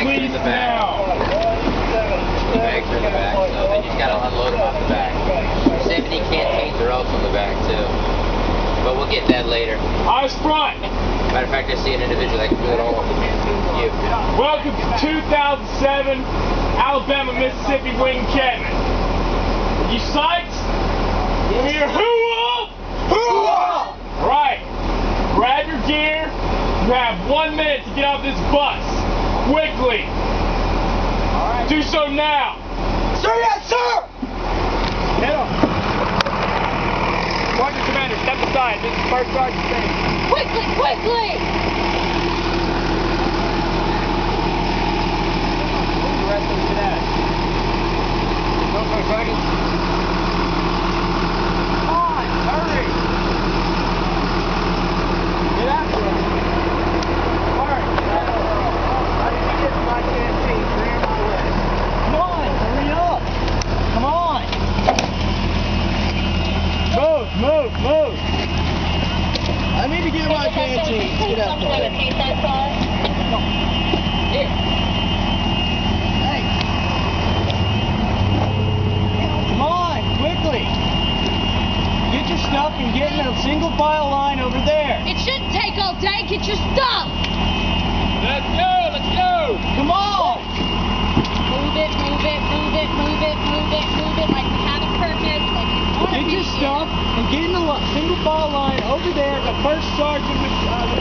bags are in the back. The bags are in the back, so then you just gotta unload them off the back. 70 canteens are also in the back too. But we'll get that later. Eyes front! Matter of fact, I see an individual that can do it all. You. Welcome to 2007 Alabama, Mississippi Wing Encampment. You psyched? Yes. We're hoo-ah! Hoo-ah! Right. Grab your gear. You have 1 minute to get off this bus. Quickly. All right. Do so now. Sir, yes, sir! Hit him. Sergeant Commander, step aside. This is First Sergeant State. Quickly, quickly! The rest of the cadets. Go for a second. Come on, hurry! Get after him. Alright, I need to get my canteen. 3 on my list. Come on, hurry up! Come on! Move, move! I need to get my canteen. Get out there. Here. Hey! Come on, quickly! Get your stuff and get in a single file line over there. It shouldn't take all day. Get your stuff. Let's go, let's go! Come on! Move it, move it, move it, move it, move it, move it like we have a purpose, like we want to Get be your stuff and get in a single file line over there at the first sergeant with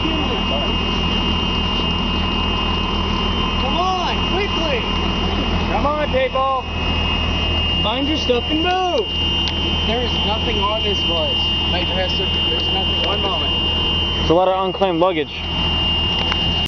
Come on, quickly! Come on, people! Find your stuff and move! There is nothing on this bus. Major Hester, there's nothing. One moment. It's a lot of unclaimed luggage.